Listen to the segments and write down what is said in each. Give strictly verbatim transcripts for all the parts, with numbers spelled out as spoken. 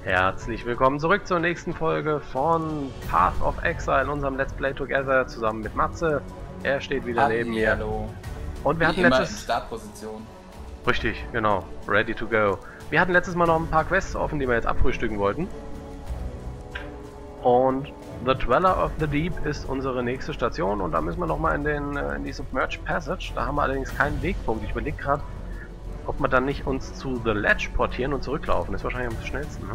Herzlich willkommen zurück zur nächsten Folge von Path of Exile, unserem Let's Play Together, zusammen mit Matze. Er steht wieder Halli, neben mir. Hallo. Und wir Wie hatten immer letztes... in Startposition. Richtig, genau. Ready to go. Wir hatten letztes Mal noch ein paar Quests offen, die wir jetzt abfrühstücken wollten. Und The Dweller of the Deep ist unsere nächste Station und da müssen wir nochmal in, den, in die Submerged Passage. Da haben wir allerdings keinen Wegpunkt. Ich überlege gerade, ob wir dann nicht uns zu The Ledge portieren und zurücklaufen. Das ist wahrscheinlich am schnellsten, ne?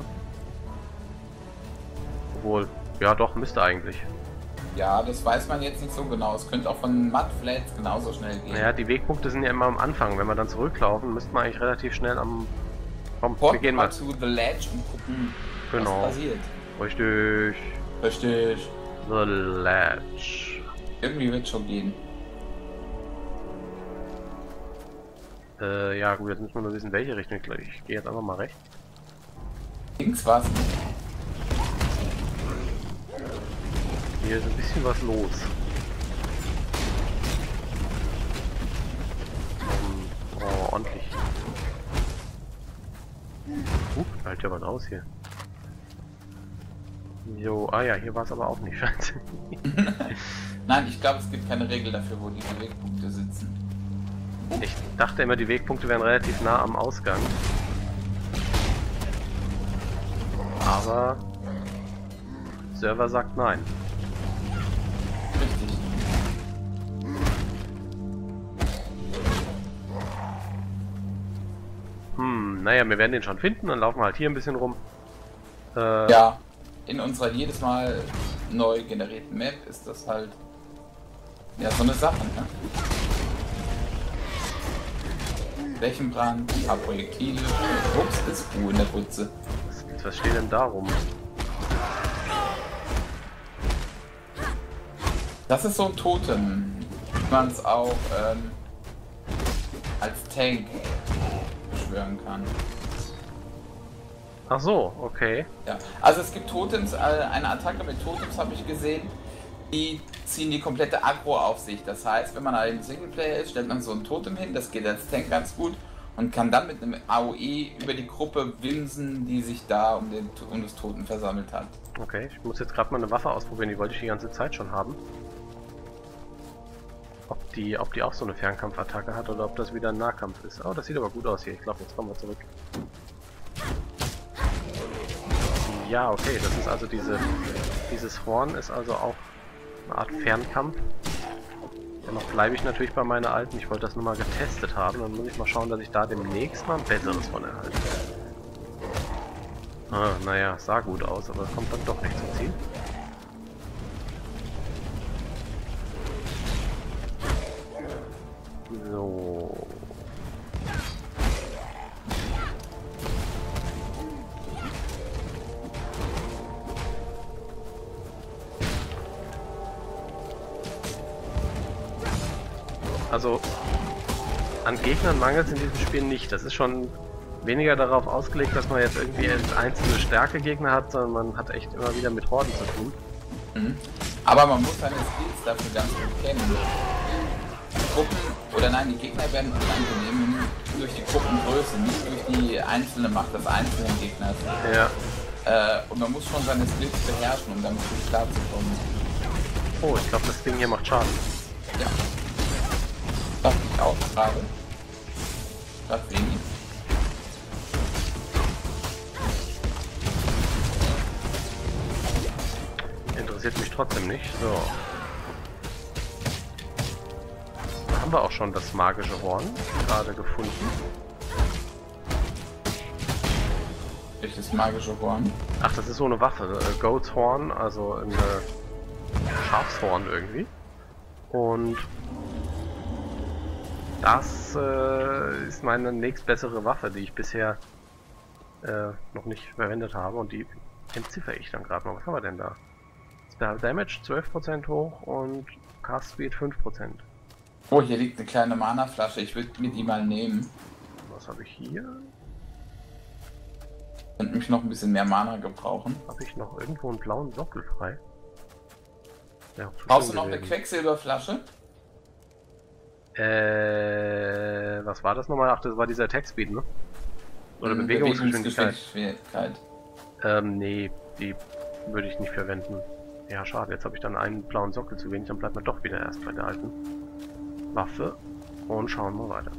Obwohl, ja doch, müsste eigentlich. Ja, das weiß man jetzt nicht so genau. Es könnte auch von Mudflats genauso schnell gehen. Naja, die Wegpunkte sind ja immer am Anfang. Wenn wir dann zurücklaufen, müsste man eigentlich relativ schnell am... Komm, Port wir gehen mal mal. zu The Ledge und gucken, Genau. was passiert. Richtig. Richtig. The Ledge. Irgendwie wird schon gehen. Äh, ja gut, jetzt müssen wir nur wissen, welche Richtung. Ich, ich gehe jetzt einfach mal rechts. Links was? Hier ist ein bisschen was los. Um, oh, ordentlich. Uh, halt ja was aus hier. Jo, ah ja, hier war es aber auch nicht, scheiße. Nein, ich glaube, es gibt keine Regel dafür, wo die Wegpunkte sitzen. Ich dachte immer, die Wegpunkte wären relativ nah am Ausgang. Aber... Server sagt nein. Richtig. Hm, naja, wir werden den schon finden, dann laufen wir halt hier ein bisschen rum. Äh, Ja, in unserer jedes Mal neu generierten Map ist das halt ja so eine Sache, ne? Flächenbrand, ein paar Projektile, ups, ist Ruhe in der Butze. was, was steht denn da rum? Das ist so ein Totem, wie man es auch ähm, als Tank beschwören kann. Ach so, okay. Ja, also es gibt Totems, äh, eine Attacke mit Totems habe ich gesehen, die ziehen die komplette Aggro auf sich. Das heißt, wenn man halt im Singleplayer ist, stellt man so ein Totem hin, das geht als Tank ganz gut und kann dann mit einem A O E über die Gruppe wimsen, die sich da um, den, um das Totem versammelt hat. Okay, ich muss jetzt gerade mal eine Waffe ausprobieren, die wollte ich die ganze Zeit schon haben. Ob die, ob die auch so eine Fernkampfattacke hat oder ob das wieder ein Nahkampf ist. Oh, das sieht aber gut aus hier. Ich glaube, jetzt kommen wir zurück. Ja, okay, das ist also diese... Dieses Horn ist also auch eine Art Fernkampf. Dennoch bleibe ich natürlich bei meiner alten. Ich wollte das nur mal getestet haben. Dann muss ich mal schauen, dass ich da demnächst mal ein besseres von erhalte. Ah, naja, sah gut aus, aber kommt dann doch nicht zum Ziel. So. Also, an Gegnern mangelt es in diesem Spiel nicht. Das ist schon weniger darauf ausgelegt, dass man jetzt irgendwie als einzelne starke Gegner hat, sondern man hat echt immer wieder mit Horden zu tun. Mhm. Aber man muss seine Skills dafür ganz gut kennen. Die Gruppen, oder nein, die Gegner werden unangenehm durch die Gruppengröße, nicht durch die einzelne Macht des einzelnen Gegners. Ja. Äh, und man muss schon seine Skills beherrschen, um damit gut klarzukommen. Oh, ich glaube, das Ding hier macht Schaden. Ja. Das ich auch gerade. Das wenig. Interessiert mich trotzdem nicht. So. Da haben wir auch schon das magische Horn gerade gefunden. Welches magische Horn? Ach, das ist so eine Waffe. Äh, Goat's Horn, also ein äh, Schafshorn irgendwie. Und das äh, ist meine nächstbessere Waffe, die ich bisher äh, noch nicht verwendet habe. Und die entziffere ich dann gerade mal. Was haben wir denn da? Spell Damage zwölf Prozent hoch und Cast Speed fünf Prozent. Oh, hier liegt eine kleine Mana-Flasche. Ich würde mir die mal nehmen. Was habe ich hier? Könnte mich noch ein bisschen mehr Mana gebrauchen. Habe ich noch irgendwo einen blauen Sockel frei? Ja, Brauchst du noch eine Quecksilberflasche? Äh, was war das nochmal? Ach, das war dieser Attack Speed, ne? Oder Hm, Bewegungsgeschwindigkeit. Bewegungsgeschwindigkeit. Ähm, nee, die würde ich nicht verwenden. Ja, schade, jetzt habe ich dann einen blauen Sockel zu wenig, dann bleibt man doch wieder erst bei der alten Waffe und schauen wir weiter.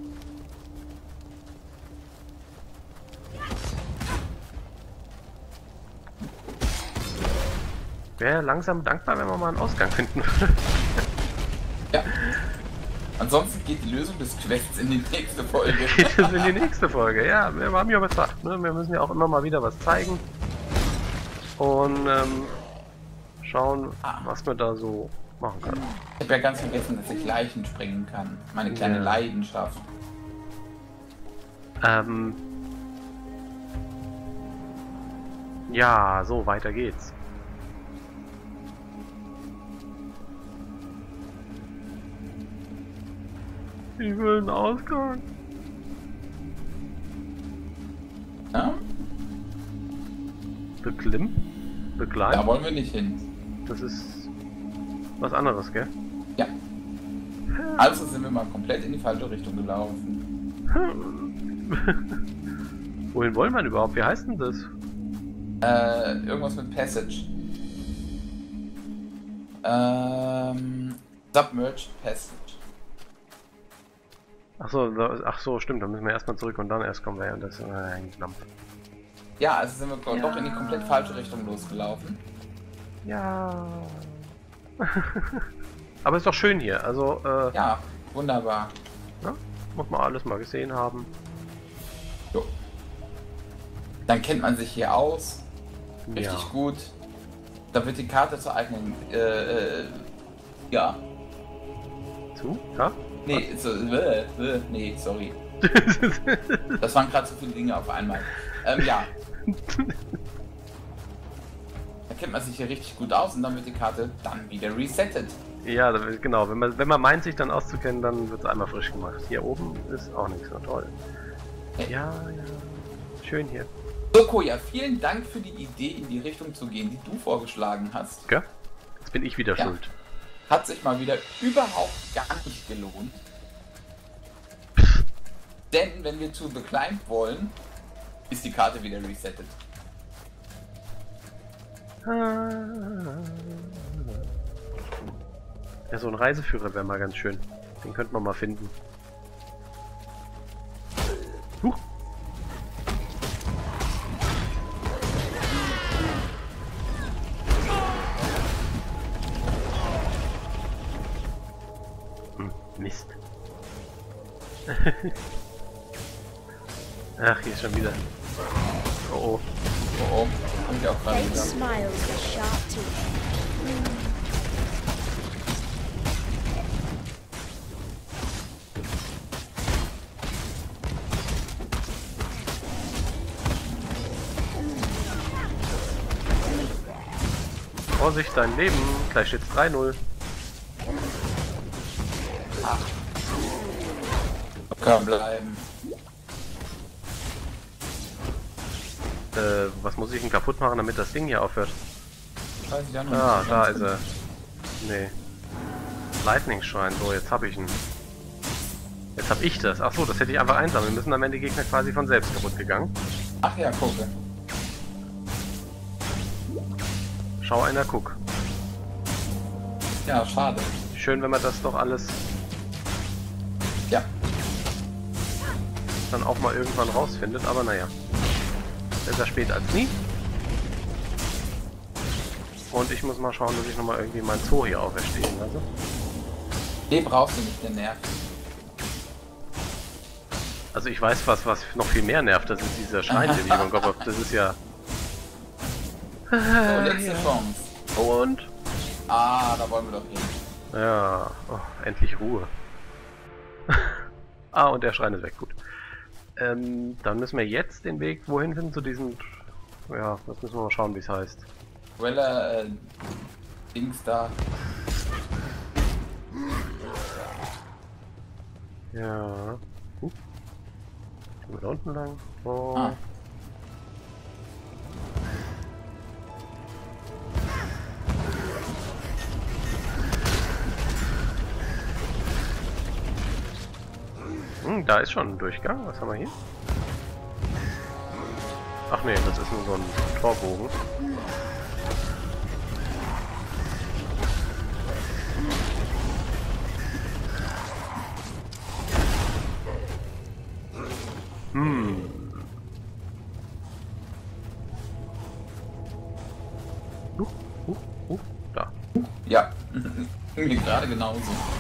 Wäre langsam dankbar, wenn wir mal einen Ausgang finden würde. Ja. Ansonsten geht die Lösung des Quests in die nächste Folge. Geht es in die nächste Folge, ja, wir haben ja was gesagt, ne? Wir müssen ja auch immer mal wieder was zeigen. Und ähm, schauen, Ah. was wir da so machen können. Ich habe ja ganz vergessen, dass ich Leichen springen kann. Meine kleine Ja. Leidenschaft. Ähm, ja, so, weiter geht's. Ich will einen Ausgang. Ja? Beklimm? Begleiten? Da wollen wir nicht hin. Das ist was anderes, gell? Ja. Also sind wir mal komplett in die falsche Richtung gelaufen. Wohin wollen wir denn überhaupt? Wie heißt denn das? Äh, irgendwas mit Passage. Ähm, Submerged Passage. Ach so, da, ach so, stimmt, da müssen wir erstmal zurück und dann erst kommen wir ja. Das ist äh, Lampe. Ja, also sind wir Ja. doch in die komplett falsche Richtung losgelaufen. Ja. Aber ist doch schön hier. Also, äh, Ja, wunderbar. ne? Muss man alles mal gesehen haben. Jo. Dann kennt man sich hier aus. Richtig Ja. gut. Da wird die Karte zur eigenen. Äh, äh, ja. Zu? Ja? Nee, so, äh, äh, nee, sorry. Das waren gerade so viele Dinge auf einmal. Ähm, ja. Da kennt man sich hier richtig gut aus und dann wird die Karte dann wieder resettet. Ja, da- genau. Wenn man, wenn man meint, sich dann auszukennen, dann wird es einmal frisch gemacht. Hier oben ist auch nichts so toll. Hey. Ja, ja. Schön hier. So, Koja, vielen Dank für die Idee, in die Richtung zu gehen, die du vorgeschlagen hast. Gell? Jetzt bin ich wieder Ja. schuld. Hat sich mal wieder überhaupt gar nicht gelohnt. Denn wenn wir zu The Climb wollen, ist die Karte wieder resettet. Ja, so ein Reiseführer wäre mal ganz schön. Den könnte man mal finden. Huch. Hm, Mist. Ach, hier ist schon wieder. Oh oh. Oh oh, hab ich auch gerade Kate gesagt. smiles with sharp teeth. Vorsicht, dein Leben. Gleich steht's drei null. Kann bleiben. Äh, was muss ich denn kaputt machen, damit das Ding hier aufhört? Weiß ich auch noch nicht Ah, so da ganz ist er. Nee. Lightning Shrine. So, jetzt habe ich ihn. Jetzt habe ich das. Ach so, das hätte ich einfach einsammeln müssen. Dann wären die Gegner quasi von selbst kaputt gegangen. Ach ja, gucke. Schau einer, guck. Ja, schade. Schön, wenn man das doch alles Ja. dann auch mal irgendwann rausfindet. Aber naja. Besser spät als nie. Und ich muss mal schauen, dass ich nochmal irgendwie mein Zoo hier auferstehen lasse. Den brauchst du nicht, den nervt. Also ich weiß was, was noch viel mehr nervt. Das ist dieser Schrein, den ich im Kopf habe. Das ist ja... So, letzte Chance. Und? Ah, da wollen wir doch hin. Ja, oh, endlich Ruhe. Ah, und der Schrein ist weg, gut. Ähm, dann müssen wir jetzt den Weg wohin finden zu diesem... Ja, das müssen wir mal schauen, wie es heißt. Weller, äh, Dings da. Ja. Huh. Gehen wir da unten lang. Oh. Ah. Hm, da ist schon ein Durchgang. Was haben wir hier? Ach nee, das ist nur so ein Torbogen. Hm. Uh, uh, uh, da. Ja, mir gerade genauso.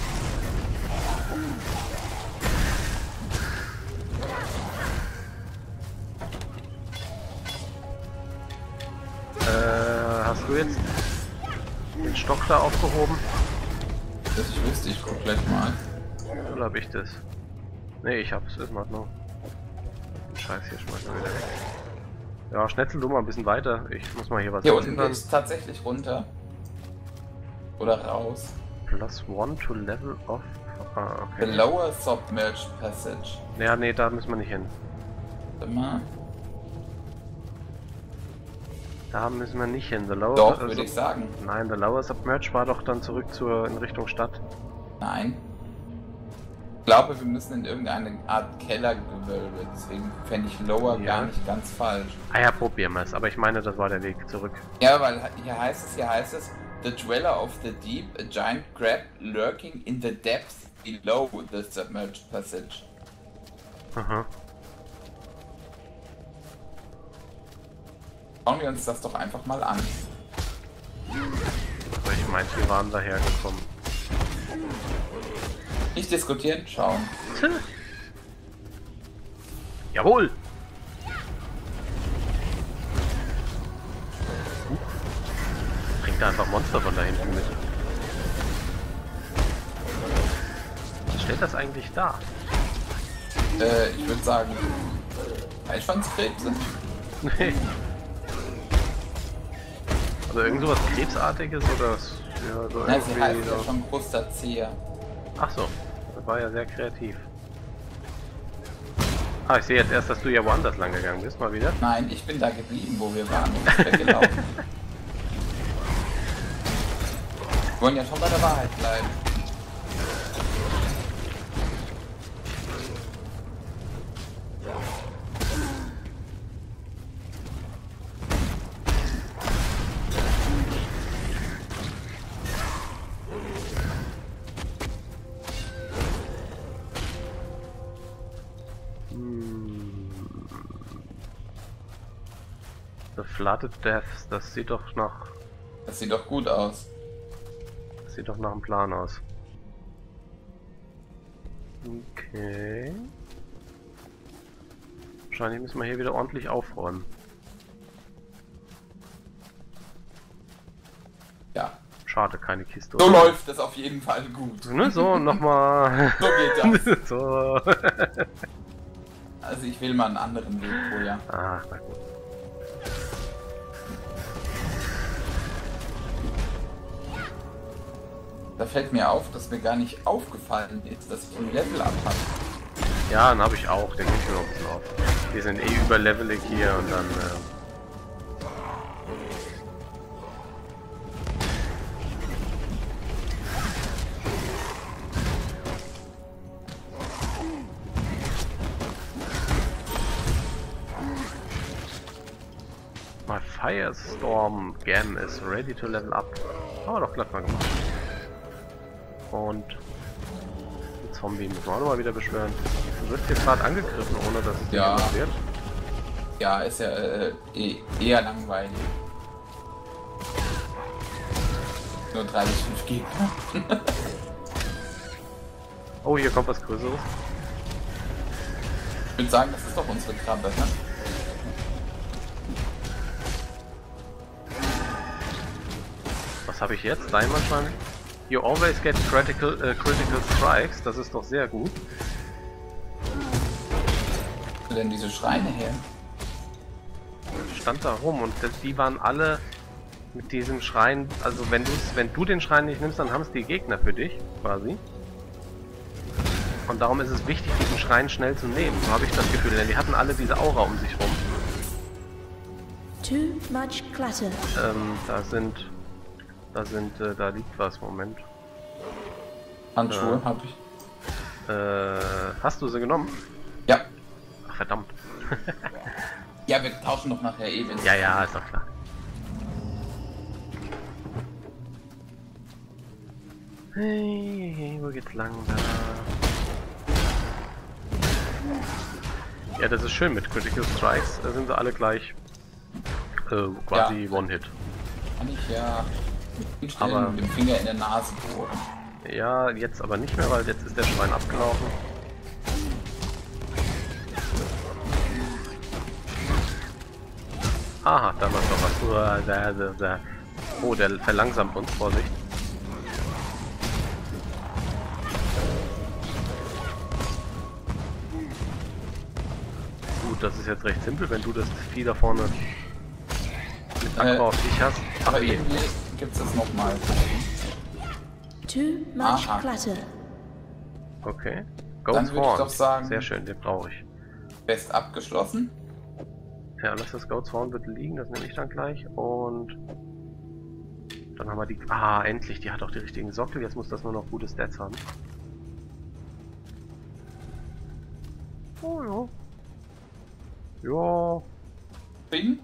Äh, hast du jetzt den Stock da aufgehoben? Das ich wüsste, ich guck gleich mal. Oder hab ich das? Nee, ich hab's, ist mal noch. Den Scheiß hier schmeißen wir wieder weg. Ja, schnetzel du mal ein bisschen weiter. Ich muss mal hier was Hier unten ändern. geht's tatsächlich runter. Oder raus. Plus one to level of. Ah, The okay. lower submerged passage. Ja, nee, da müssen wir nicht hin. Warte mal. Da müssen wir nicht hin. The lower Doch, äh, würde ich sagen. Nein, the lower submerge war doch dann zurück zur in Richtung Stadt. Nein. Ich glaube, wir müssen in irgendeine Art Kellergewölbe. Deswegen fände ich lower Ja. gar nicht ganz falsch. Ah ja, probieren wir es. Aber ich meine, das war der Weg zurück. Ja, weil hier heißt es, hier heißt es, The Dweller of the Deep, a giant crab lurking in the depths below the submerged passage. Aha. Schauen wir uns das doch einfach mal an. Aber ich meinte, wir waren daher gekommen. Nicht diskutieren, schauen. Jawohl! Bringt da einfach Monster von da hinten mit. Was steht das eigentlich da? Äh, ich würde sagen, Eichschwanzkrebse. Nee. Also irgend sowas Krebsartiges oder s- ja, so Na, sie heißt irgendwie ja so. schon Crustacea. Ach so, das war ja sehr kreativ. Ah, ich sehe jetzt erst, dass du ja woanders lang gegangen bist, mal wieder. Nein, ich bin da geblieben, wo wir waren. Und bin weggelaufen. Wir wollen ja schon bei der Wahrheit bleiben. The Flooded Deaths, das sieht doch nach, Das sieht doch gut aus. das sieht doch nach einem Plan aus. Okay. Wahrscheinlich müssen wir hier wieder ordentlich aufräumen. Ja. Schade, keine Kiste. So läuft es auf jeden Fall gut. Ne, so, nochmal. So geht das. So. Also ich will mal einen anderen Weg vorher. Ah, na gut. Da fällt mir auf, dass mir gar nicht aufgefallen ist, dass ich ein Level up habe. Ja, dann habe ich auch, der geht mir noch ein bisschen auf. Wir sind eh überlevelig hier und dann. Äh My Firestorm Gem is ready to level up. Aber doch glatt mal gemacht. Und den Zombie müssen wir auch nochmal wieder beschwören. Du wirst hier gerade angegriffen, ohne dass es dir Ja. was wird. Ja, ist ja äh, eh, eher langweilig. Nur drei bis fünf Gegner. Oh, hier kommt was Größeres. Ich würde sagen, das ist doch unsere Krabbe, ne? Was habe ich jetzt? Dein wahrscheinlich? You always get critical, äh, critical strikes. Das ist doch sehr gut. Wo sind denn diese Schreine her? Stand da rum und das, die waren alle mit diesem Schrein. Also wenn du wenn du den Schrein nicht nimmst, dann haben es die Gegner für dich quasi. Und darum ist es wichtig, diesen Schrein schnell zu nehmen. So habe ich das Gefühl, denn die hatten alle diese Aura um sich rum. Too much clutter. Ähm, da sind, da sind, äh, da liegt was. Moment. Handschuhe Ja. habe ich. Äh, hast du sie genommen? Ja. Ach verdammt. Ja, wir tauschen doch nachher eh. wenn's- Ja, ja, ist doch klar. Hey, wo geht's lang da? Ja, das ist schön mit Critical Strikes. Da sind sie alle gleich äh, quasi Ja. One-Hit. Kann ich ja mit Aber- dem Finger in der Nase bohren. Ja, jetzt aber nicht mehr, weil jetzt ist der Schwein abgelaufen. Aha, da war doch was. Uah, da, da, da. Oh, der verlangsamt uns, Vorsicht. Gut, das ist jetzt recht simpel, wenn du das Vieh da vorne mit Akku Äh, auf dich hast. Ach Aber je. irgendwie gibt es das nochmal. Too much Aha. clutter. Okay. Dann Goat's würde ich Horn. doch sagen- Sehr schön, den brauche ich. Fest abgeschlossen. Ja, lass das Goat's Horn bitte liegen, das nehme ich dann gleich. Und dann haben wir die... Ah, endlich, die hat auch die richtigen Sockel. Jetzt muss das nur noch gute Stats haben. Oh ja. Ja, Bin.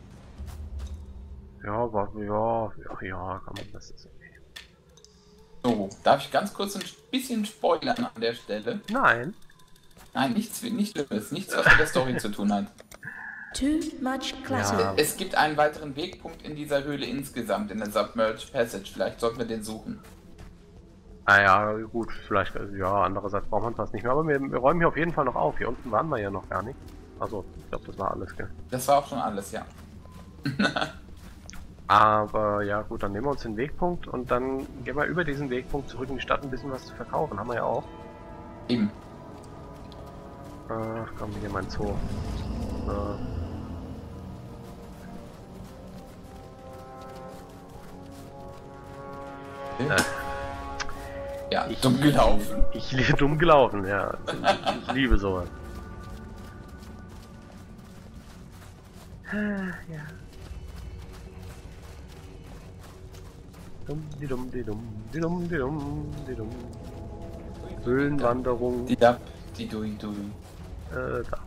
ja, war, ja, ach ja, kann man, das ist okay. So, darf ich ganz kurz ein bisschen spoilern an der Stelle? Nein. Nein, nichts, nichts Schlimmes, nichts, was mit der Story zu tun hat. Too much clutter. Ja. Es gibt einen weiteren Wegpunkt in dieser Höhle insgesamt, in der Submerged Passage. Vielleicht sollten wir den suchen. Ah ja, gut, vielleicht, also, ja, andererseits braucht man fast nicht mehr. Aber wir, wir räumen hier auf jeden Fall noch auf. Hier unten waren wir ja noch gar nicht. Also, ich glaube, das war alles, gell? Das war auch schon alles, ja. Aber ja gut, dann nehmen wir uns den Wegpunkt und dann gehen wir über diesen Wegpunkt zurück in die Stadt, ein bisschen was zu verkaufen. Haben wir ja auch. Eben. Ach komm, hier mein Zoo. So. Äh, Ja, ich, dumm gelaufen. Ich liebe dumm gelaufen, ja. Ich liebe sowas. Ja. Dumm, die dumm, die dumm, die dumm, die dumm, die dumm. Höhlenwanderung. Die da, die dui dui. Äh, da.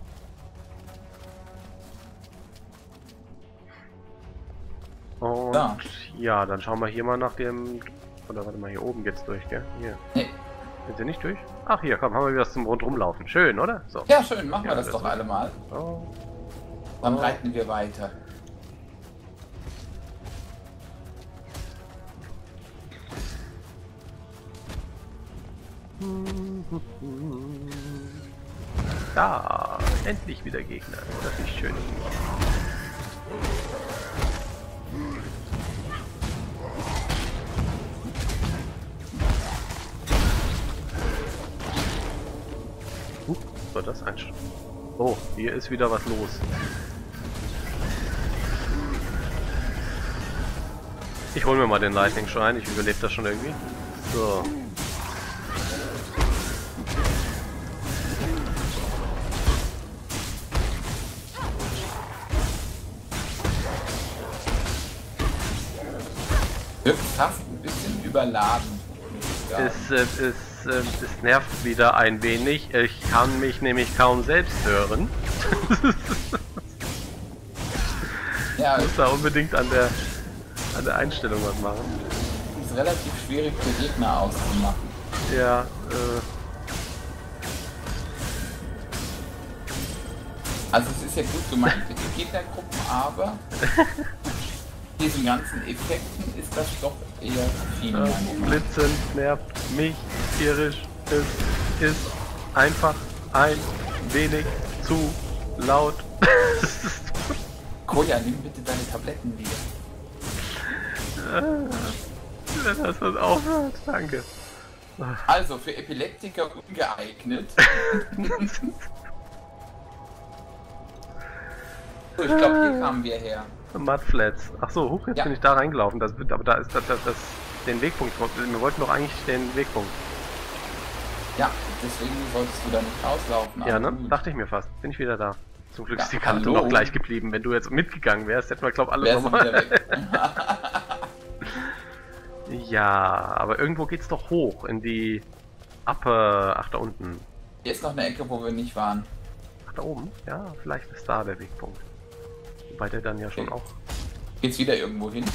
Und Da. ja, dann schauen wir hier mal nach dem. Oder warte mal, hier oben geht's durch, gell? Hier. Nee. Sind sie nicht durch? Ach, hier, komm, haben wir wieder was zum Rundrumlaufen. Schön, oder? So. Ja, schön, machen Ja, wir das, das doch ist- alle mal. Oh. Dann Oh. reiten wir weiter. Da, endlich wieder Gegner. Das ist schön. Uh, was war das ein Sch Oh, hier ist wieder was los. Ich hol mir mal den Lightning Schrein, ich überlebe das schon irgendwie. So. Wirkt fast ein bisschen überladen. Ja. Es, äh, es, äh, es nervt wieder ein wenig. Ich kann mich nämlich kaum selbst hören. Ja, Ich es muss da unbedingt an der, an der Einstellung was machen. ist relativ schwierig für Gegner auszumachen. Ja, äh, Also es ist ja gut gemeint für die Gegnergruppen, aber diesen ganzen Effekten ist das doch eher viel. äh, manchmal. Blitzen nervt mich tierisch. Es ist einfach ein wenig zu laut. Koja, nimm bitte deine Tabletten wieder. Wenn das was aufhört, danke. Also für Epileptiker ungeeignet. So, ich glaube, hier kamen wir her. Mudflats. Ach so, huch, jetzt Ja. bin ich da reingelaufen. Das wird, aber da ist das, das, das den Wegpunkt. Wir wollten doch eigentlich den Wegpunkt. Ja, deswegen solltest du da nicht rauslaufen. Ja, aber ne? gut. Dachte ich mir fast. Bin ich wieder da. Zum Glück Ja, ist die Karte hallo. noch gleich geblieben. Wenn du jetzt mitgegangen wärst, hätten wir, glaub alles Wer ist nochmal. wieder weg? Ja, aber irgendwo geht's doch hoch in die Upper. Ach, da unten. Hier ist noch eine Ecke, wo wir nicht waren. Ach, da oben? Ja, vielleicht ist da der Wegpunkt. Wobei der dann ja schon Okay. auch... Geht's wieder irgendwo hin?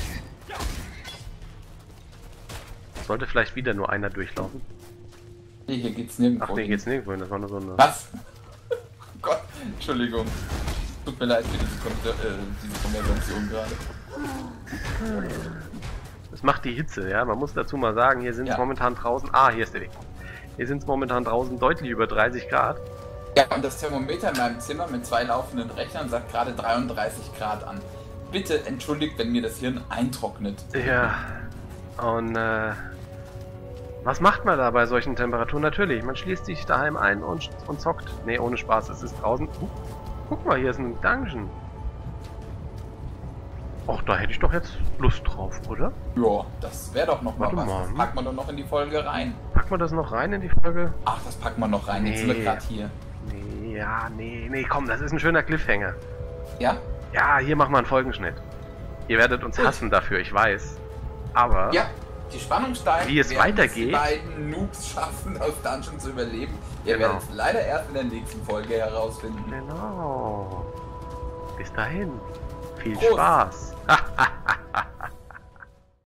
Sollte vielleicht wieder nur einer durchlaufen. Nee, hier geht's nirgendwo Ach nee, hin. geht's nirgendwo hin, das war nur so eine... Was? Oh Gott, Entschuldigung. Tut mir leid für diese, Kon äh, diese Konversation gerade. Das macht die Hitze, ja. Man muss dazu mal sagen, hier sind es Ja. momentan draußen... Ah, hier ist der Weg. Hier sind es momentan draußen deutlich über dreißig Grad. Ja, und das Thermometer in meinem Zimmer mit zwei laufenden Rechnern sagt gerade dreiunddreißig Grad an. Bitte entschuldigt, wenn mir das Hirn eintrocknet. Ja. Und äh, was macht man da bei solchen Temperaturen? Natürlich, man schließt sich daheim ein und, und zockt. Nee, ohne Spaß, es ist draußen. Uh, guck mal, hier ist ein Dungeon. Och, da hätte ich doch jetzt Lust drauf, oder? Ja, das wäre doch noch mal Warte was. mal. Das packen wir doch noch in die Folge rein. Packen wir das noch rein in die Folge? Ach, das packen wir noch rein. Jetzt sind wir Nee. gerade hier. Nee, ja, nee, nee, komm, das ist ein schöner Cliffhanger. Ja? Ja, hier machen wir einen Folgenschnitt. Ihr werdet uns Gut. hassen dafür, ich weiß. Aber Ja, die Spannung steigt. Wie es während weitergeht. Die beiden Noobs schaffen, aus Dungeon zu überleben. Ihr Genau. werdet es leider erst in der nächsten Folge herausfinden. genau. Bis dahin. Viel Prost. Spaß.